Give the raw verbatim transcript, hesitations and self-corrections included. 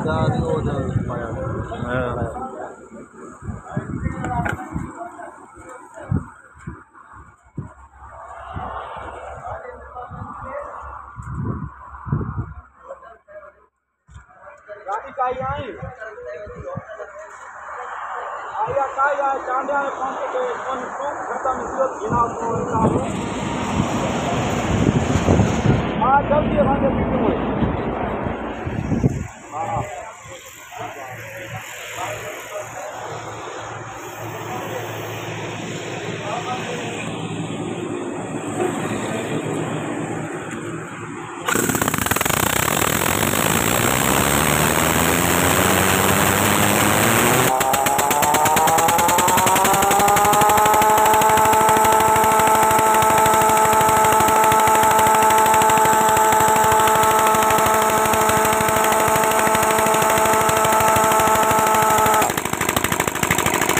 गाड़ी का आई आया का या चांदा कौन के कौन को खत्म किया बिना को आ जल्दी हमारे बीच में